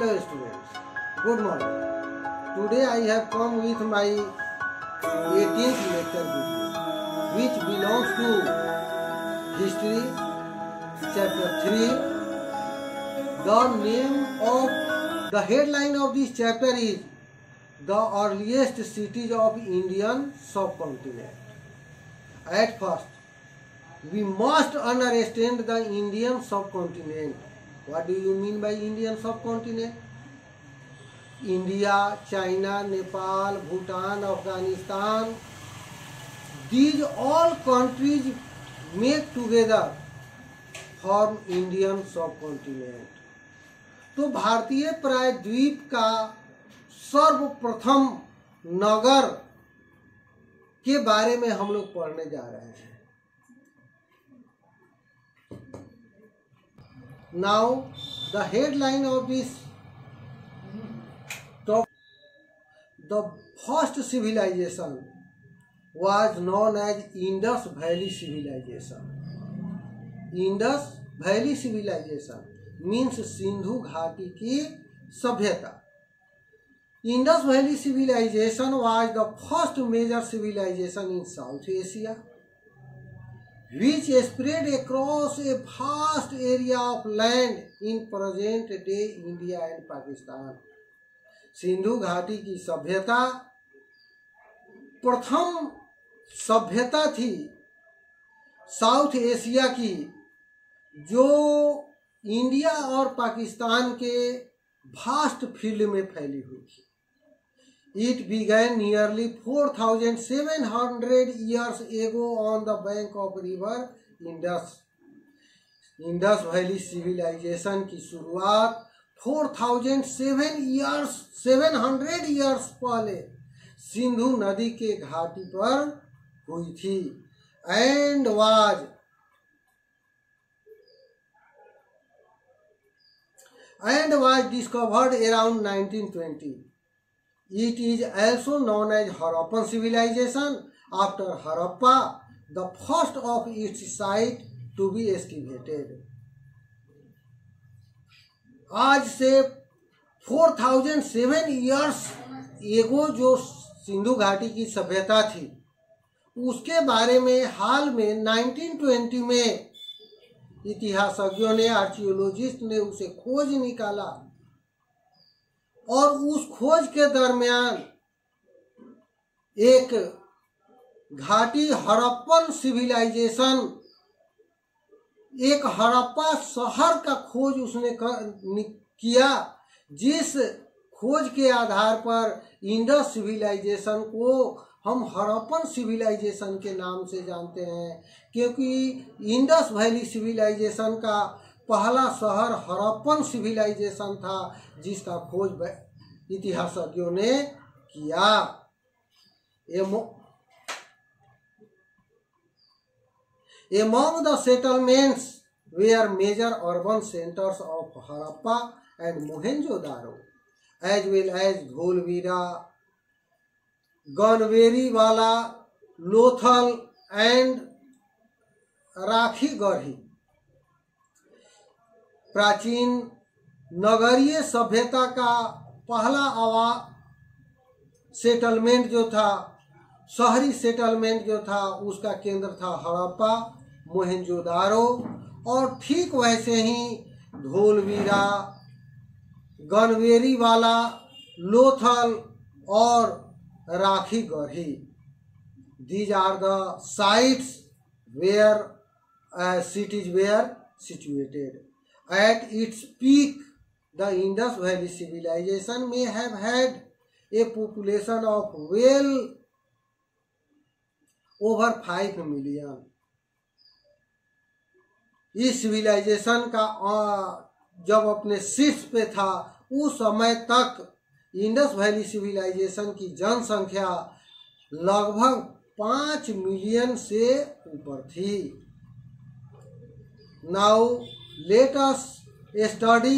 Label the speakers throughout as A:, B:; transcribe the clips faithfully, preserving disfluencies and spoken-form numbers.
A: Hello students, good morning. Today I have come with my eighteenth lecture video, which belongs to History, chapter three. The name of the headline of this chapter is The Earliest Cities of Indian Subcontinent. At first, we must understand the Indian subcontinent. What do you mean by Indian subcontinent? India, China, Nepal, Bhutan, Afghanistan, these all countries make together form Indian subcontinent. तो भारतीय प्रायद्वीप का सर्वप्रथम नगर के बारे में हम लोग पढ़ने जा रहे हैं. Now, the headline of this talk, the first civilization was known as Indus Valley Civilization. Indus Valley Civilization means Sindhu घाटी की सभ्यता. Indus Valley Civilization was the first major civilization in South Asia, which spread across a vast area of land in present day India and Pakistan. Sindhu घाटी की सभ्यता प्रथम सभ्यता थी south Asia की, जो इंडिया और पाकिस्तान के भास्ट फील्ड में फैली हुई थी. It began nearly four thousand seven hundred years ago on the bank of river Indus. Indus Valley Civilization की शुरुआत four thousand seven years seven hundred years पहले सिंधु नदी के घाटी पर हुई थी and was and was discovered around nineteen twenty. It is also known as Harappan civilization after Harappa, the first of its site to be excavated. आज से four thousand seven years ago जो सिंधु घाटी की सभ्यता थी, उसके बारे में हाल में nineteen twenty में इतिहासज्ञों ने, आर्कियोलॉजिस्ट ने उसे खोज निकाला और उस खोज के दरमियान एक घाटी हड़प्पन सिविलाइजेशन, एक हड़प्पा शहर का खोज उसने किया, जिस खोज के आधार पर इंडस सिविलाइजेशन को हम हड़प्पन सिविलाइजेशन के नाम से जानते हैं, क्योंकि इंडस वैली सिविलाइजेशन का पहला शहर हड़प्पन सिविलाइजेशन था, जिसका खोज इतिहासज्ञों ने किया. Among the settlements were major urban centers of Harappa and Mohenjo-daro, as well as Dholvira, Ganweriwala, Lothal and Rakhigarhi. प्राचीन नगरीय सभ्यता का पहला आवा सेटलमेंट जो था, शहरी सेटलमेंट जो था, उसका केंद्र था हड़प्पा, मोहेंजोदारो, और ठीक वैसे ही धोलवीरा, गनवेरीवाला, लोथल और Rakhigarhi. These are the sites where uh, cities were situated. At its peak, the Indus Valley civilization may have had a population of well over five million. इस सिविलाइजेशन का जब अपने शीर्ष पे था, उस समय तक इंडस वैली सिविलाइजेशन की जनसंख्या लगभग पाँच मिलियन से ऊपर थी. Now let us study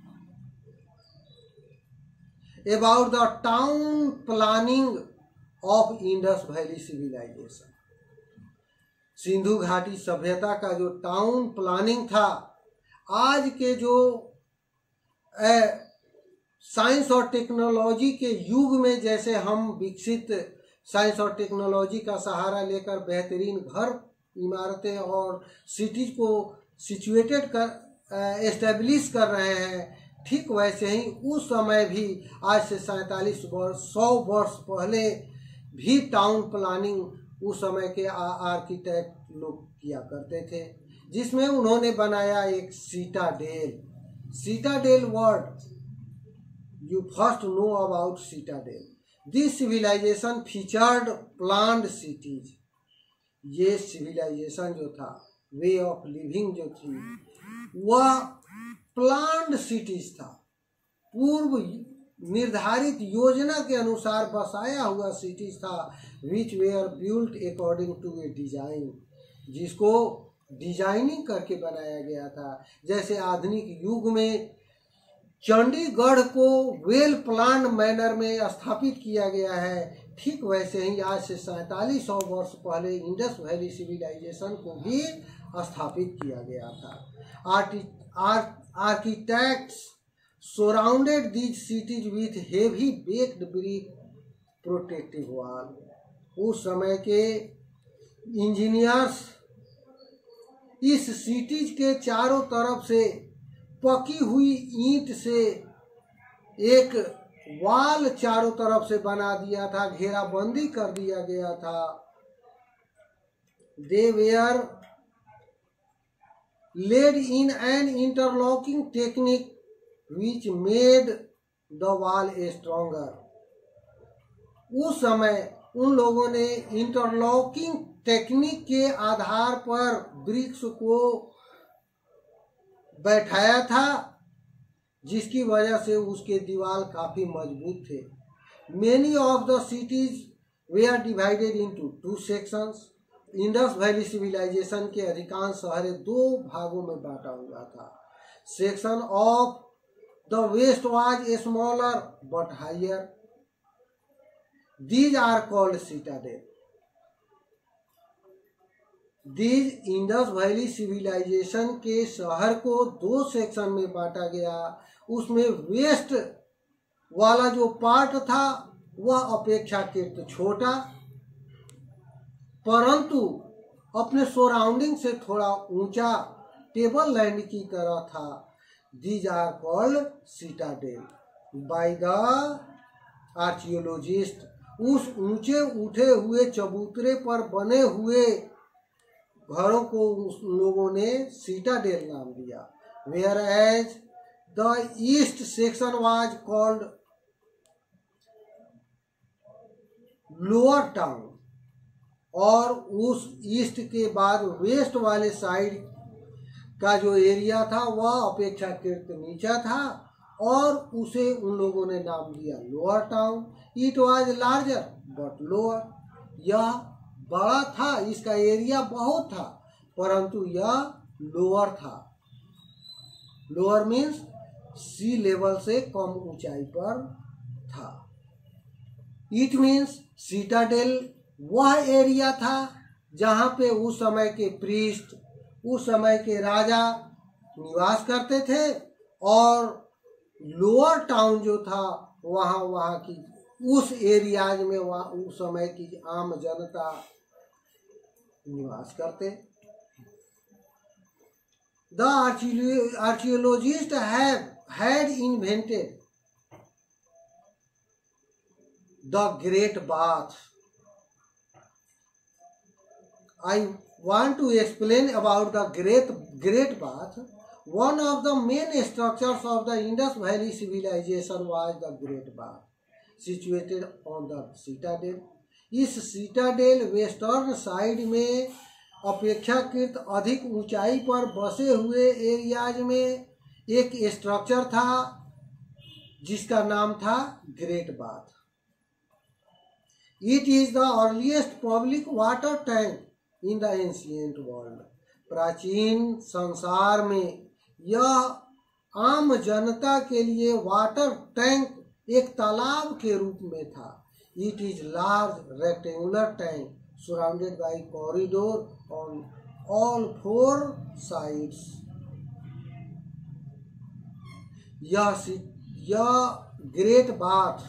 A: about the town planning of Indus valley civilization. Sindhu घाटी सभ्यता का जो टाउन प्लानिंग था, आज के जो साइंस और टेक्नोलॉजी के युग में जैसे हम विकसित साइंस और टेक्नोलॉजी का सहारा लेकर बेहतरीन घर, इमारतें और सिटीज को सिचुएटेड कर एस्टेब्लिश कर रहे हैं, ठीक वैसे ही उस समय भी आज से सैंतालीस वर्ष सौ वर्ष पहले भी टाउन प्लानिंग उस समय के आर्किटेक्ट लोग किया करते थे, जिसमें उन्होंने बनाया एक citadel. Citadel word you first know about citadel. This civilization featured planned cities. ये civilization जो था, way of living जो थी, वह planned cities था, पूर्व निर्धारित योजना के अनुसार बसाया हुआ cities था, which were built according to a design, जिसको डिजाइनिंग करके बनाया गया था। जैसे आधुनिक युग में चंडीगढ़ को वेल प्लान मैनर में स्थापित किया गया है, ठीक वैसे ही आज से सैंतालीस सौ वर्ष पहले इंडस वैली सिविलाइजेशन को भी स्थापित किया गया था। आर्टि architects surrounded these cities with heavy baked brick protective wall. उस समय के इंजीनियर्स इस सिटीज के चारों तरफ से पकी हुई ईंट से एक वाल चारों तरफ से बना दिया था, घेराबंदी कर दिया गया था। They were laid in an interlocking technique which made the wall stronger. उस समय उन लोगों ने इंटरलॉकिंग टेक्निक के आधार पर ब्रिक्स को बैठाया था, जिसकी वजह से उसके दीवार काफी मजबूत थे। Many of the cities were divided into two sections. Indus valley civilization के अधिकांश शहरें दो भागों में बांटा हुआ था। Section of the west was smaller but higher, these are called citadel. These Indus valley civilization के शहर को दो सेक्शन में बांटा गया। उसमें वेस्ट वाला जो पार्ट था वह अपेक्षाकृत छोटा, परंतु अपने सराउंडिंग से थोड़ा ऊंचा टेबल लैंड की तरह था। These are called citadel by the archaeologist. उस ऊंचे उठे हुए चबूतरे पर बने हुए घरों को उस लोगों ने सिटाडेल नाम दिया। Whereas the east section was called lower town, और उस ईस्ट के बाद वेस्ट वाले साइड का जो एरिया था वह अपेक्षाकृत नीचा था और उसे उन लोगों ने नाम दिया lower town. It was larger but lower. यह बड़ा था, इसका एरिया बहुत था, परंतु यह लोअर था। लोअर मीन्स सी लेवल से कम ऊंचाई पर था। इट मीन्स सिटाडेल वह एरिया था जहां पे उस समय के प्रीस्ट, उस समय के राजा निवास करते थे, और लोअर टाउन जो था वहां वहां की उस एरियाज में वहां उस समय की आम जनता निवास करते। The archaeologist have had invented the great bath. I want to explain about the great great bath. One of the main structures of the Indus Valley civilization was the Great Bath, situated on the citadel. इस citadel western side में अपेक्षाकृत अधिक ऊंचाई पर बसे हुए areas में एक स्ट्रक्चर था जिसका नाम था great bath. It is the earliest public water tank in the ancient world. प्राचीन संसार में यह आम जनता के लिए वाटर टैंक एक तालाब के रूप में था। It is large rectangular tank surrounded by corridor on all four sides. यह यह ग्रेट बाथ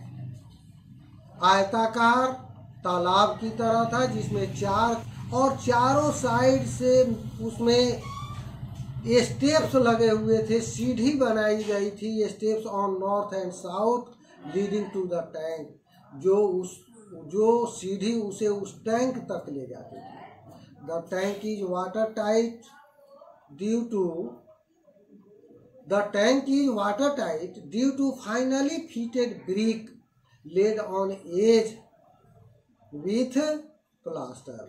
A: आयताकार तालाब की तरह था, जिसमें चार और चारों साइड से उसमें स्टेप्स लगे हुए थे, सीढ़ी बनाई गई थी, steps on north and south leading to the tank, जो उस जो सीढ़ी उसे उस टैंक तक ले जाती थी। The tank is water tight due to the tank is water tight due to finely fitted brick laid on edge with plaster.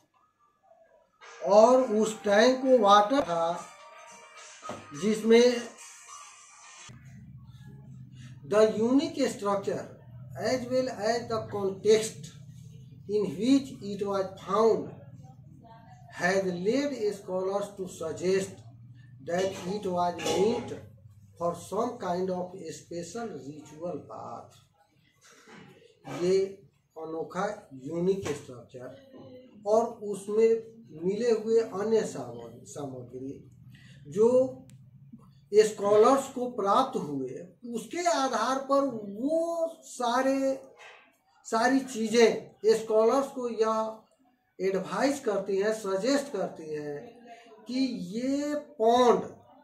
A: और उस टैंक को वाटर था जिसमें the unique structure as well as the context in which it was found has led scholars to suggest that it was meant for some kind of special ritual bath। ये अनोखा unique structure और उसमें मिले हुए अन्य सामग्री जो scholars को प्राप्त हुए, उसके आधार पर वो सारे सारी चीज़ें स्कॉलर्स को यह एडवाइस करती हैं, सजेस्ट करती हैं कि ये पॉन्ड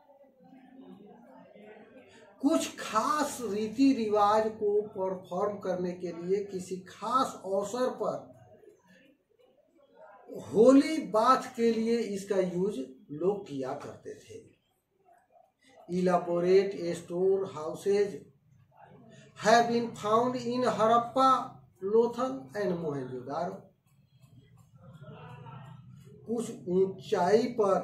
A: कुछ खास रीति रिवाज को परफॉर्म करने के लिए किसी खास अवसर पर होली बाथ के लिए इसका यूज लोग किया करते थे। Elaborate store houses have been found in Harappa, Lothal and Mohenjo-daro। कुछ ऊंचाई पर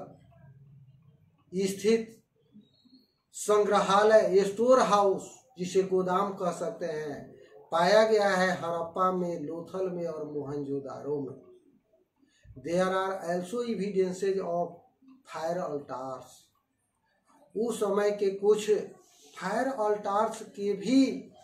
A: स्थित संग्रहालय स्टोर हाउस, जिसे गोदाम कह सकते हैं, पाया गया है हड़प्पा में, लोथल में और मोहनजोदारो में। There are also evidences of fire altars। उस समय के कुछ फायर अल्टार्स के भी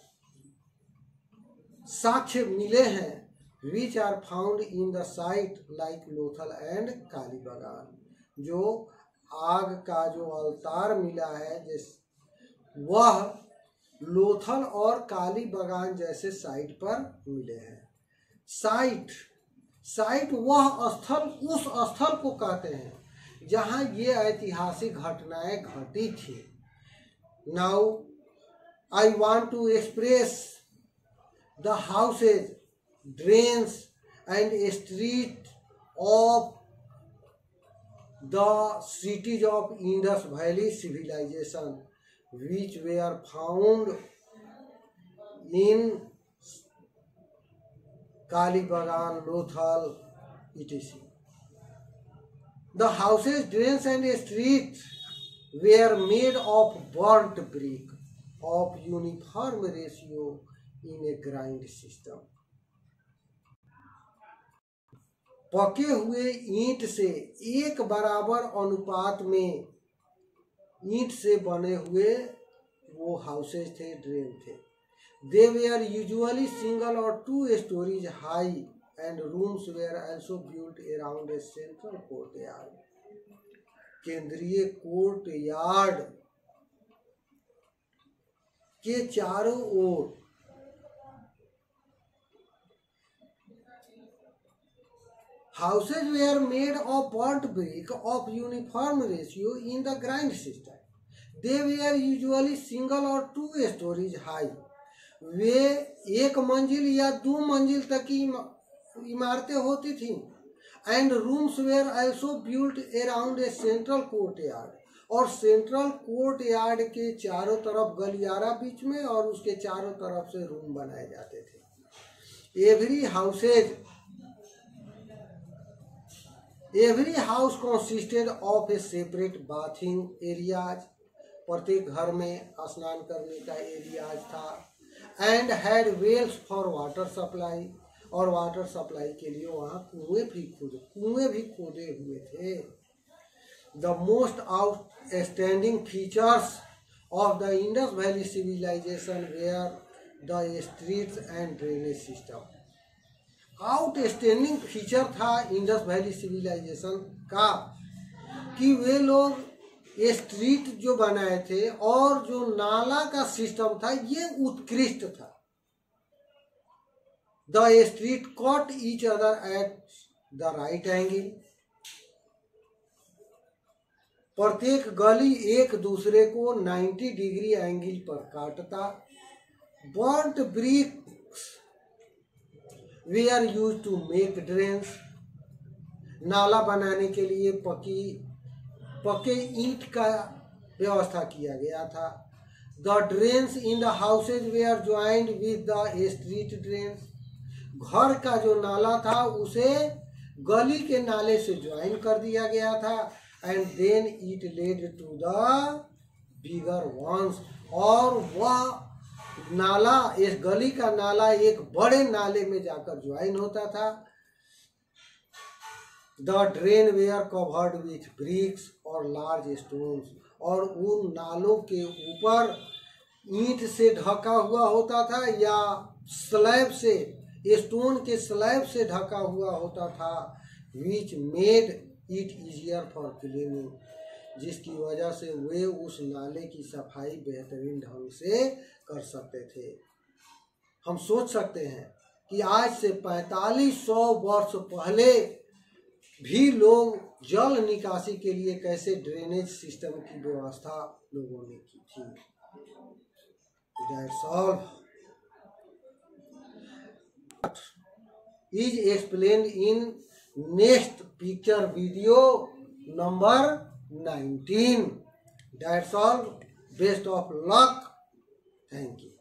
A: साक्ष्य मिले हैं, which are found in the site like Lothal and Kalibangan. जो आग का जो अल्तार मिला है जिस वह लोथल और कालीबागान जैसे साइट पर मिले हैं। साइट साइट वह स्थल, उस स्थल को कहते हैं जहाँ ये ऐतिहासिक घटनाएं घटी थी। Now I want to express the houses, drains and street of the cities of Indus valley civilization which were found in Kalibangan, Lothal, etc. The houses, drains and streets were made of burnt brick of uniform ratio in a grind system। पके हुए ईंट से एक बराबर अनुपात में ईंट से बने हुए वो हाउसेज थे, ड्रेन थे। They were usually single or two stories high and rooms were also built around a central courtyard। केंद्रीय कोर्ट यार्ड के चारों ओर houses were made of burnt brick of uniform ratio in the grind system। They were usually single or two stories high। वे एक मंजिल या दो मंजिल तक की इमारतें होती थी। And rooms were also built around a central courtyard, और सेंट्रल कोर्ट यार्ड के चारों तरफ गलियारा बीच में और उसके चारों तरफ से रूम बनाए जाते थे। Every houses every house consisted of a separate bathing areas. प्रत्येक घर में स्नान करने का एरियाज था। And had wells for water supply, और वाटर सप्लाई के लिए वहाँ कुएं भी खोदे कुएं भी खोदे हुए थे। The most outstanding features of the Indus valley civilization were the streets and drainage system. Outstanding feature था इंडस वैली सिविलाइजेशन का कि वे लोग स्ट्रीट जो बनाए थे और जो नाला का सिस्टम था ये उत्कृष्ट था। The street cut each other at the right angle, प्रत्येक गली एक दूसरे को नब्बे डिग्री एंगल पर काटता। Burnt bricks were used to make drains, नाला बनाने के लिए पकी पके ईंट का व्यवस्था किया गया था। The drains in the houses were joined with the street drains, घर का जो नाला था उसे गली के नाले से ज्वाइन कर दिया गया था। And then it led to the bigger ones, और वह नाला, इस गली का नाला एक बड़े नाले में जाकर ज्वाइन होता था। The drain were covered with bricks और लार्ज स्टोन्स, और उन नालों के ऊपर ईंट से ढका हुआ होता था या स्लैब से, स्टोन के स्लैब से ढका हुआ होता था। Which made it easier for cleaning, जिसकी वजह से वे उस नाले की सफाई बेहतरीन ढंग से कर सकते थे। हम सोच सकते हैं कि आज से पैंतालीस सौ वर्ष पहले भी लोग जल निकासी के लिए कैसे ड्रेनेज सिस्टम की व्यवस्था लोगों ने की थी। That's all is explained in next picture video number nineteen. That's all. Best of luck. Thank you.